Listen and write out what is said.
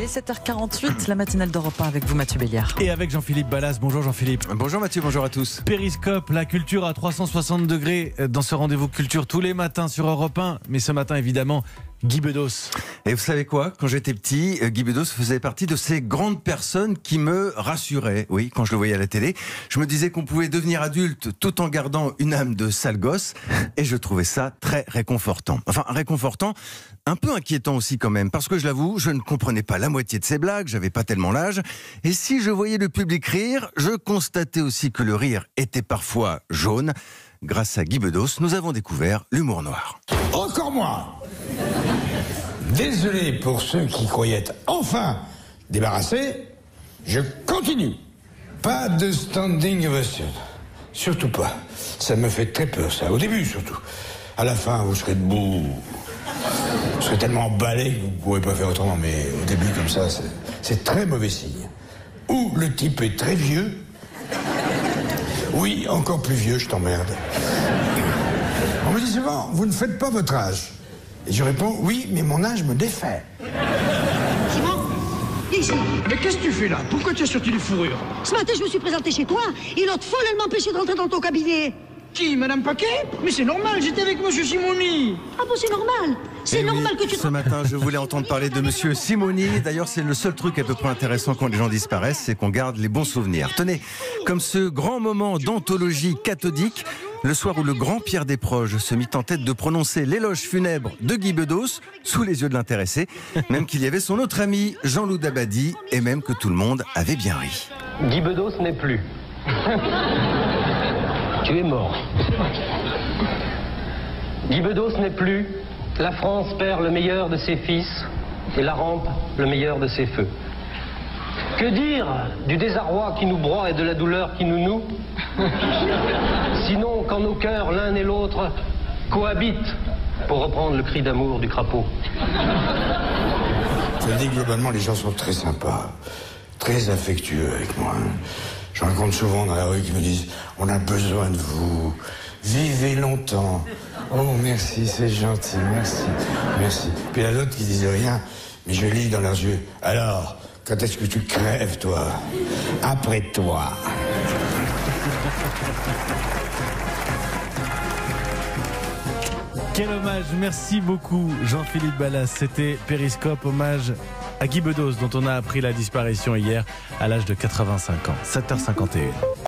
7h48, la matinale d'Europe 1 avec vous, Mathieu Béliard. Et avec Jean-Philippe Ballas. Bonjour Jean-Philippe. Bonjour Mathieu, bonjour à tous. Périscope, la culture à 360 degrés dans ce rendez-vous culture tous les matins sur Europe 1. Mais ce matin, évidemment, Guy Bedos. Et vous savez quoi ? Quand j'étais petit, Guy Bedos faisait partie de ces grandes personnes qui me rassuraient. Oui, quand je le voyais à la télé, je me disais qu'on pouvait devenir adulte tout en gardant une âme de sale gosse. Et je trouvais ça très réconfortant. Enfin, réconfortant, un peu inquiétant aussi quand même. Parce que je l'avoue, je ne comprenais pas la moitié de ses blagues, j'avais pas tellement l'âge. Et si je voyais le public rire, je constatais aussi que le rire était parfois jaune. Grâce à Guy Bedos, nous avons découvert l'humour noir. Encore moi. Désolé pour ceux qui croyaient être enfin débarrassés, je continue. Pas de standing ovation. Surtout pas. Ça me fait très peur, ça. Au début, surtout. À la fin, vous serez debout. Vous serez tellement emballé que vous ne pourrez pas faire autrement. Mais au début, comme ça, c'est très mauvais signe. Ou le type est très vieux. Oui, encore plus vieux, je t'emmerde. On me dit souvent, vous ne faites pas votre âge. Et je réponds, oui, mais mon âge me défait. Simon, viens ici. Mais qu'est-ce que tu fais là? Pourquoi tu as sorti les fourrures? Ce matin, je me suis présentée chez toi et l'autre folle, elle m'empêchait de rentrer dans ton cabinet. Qui, Madame Paquet? Mais c'est normal, j'étais avec Monsieur Simoni. Ah bon, c'est normal. C'est normal que tu... Ce matin, je voulais entendre parler de Monsieur Simoni. D'ailleurs, c'est le seul truc à peu près intéressant quand les gens disparaissent, c'est qu'on garde les bons souvenirs. Tenez, comme ce grand moment d'anthologie cathodique, le soir où le grand Pierre Desproges se mit en tête de prononcer l'éloge funèbre de Guy Bedos, sous les yeux de l'intéressé, même qu'il y avait son autre ami, Jean-Loup Dabadi, et même que tout le monde avait bien ri. Guy Bedos n'est plus. Tu es mort. Guy Bedos n'est plus. La France perd le meilleur de ses fils et la rampe le meilleur de ses feux. Que dire du désarroi qui nous broie et de la douleur qui nous noue? Sinon qu'en nos cœurs, l'un et l'autre cohabitent, pour reprendre le cri d'amour du crapaud. Je dis globalement, les gens sont très sympas, très affectueux avec moi. Je rencontre souvent dans la rue qui me disent « On a besoin de vous, vivez longtemps ». Oh merci, c'est gentil, merci, merci. Puis il y a d'autres qui disent rien, mais je lis dans leurs yeux « Alors, quand est-ce que tu crèves, toi? Après toi ». Quel hommage, merci beaucoup Jean-Philippe Ballas. C'était Périscope, hommage à Guy Bedos dont on a appris la disparition hier à l'âge de 85 ans. 7h51.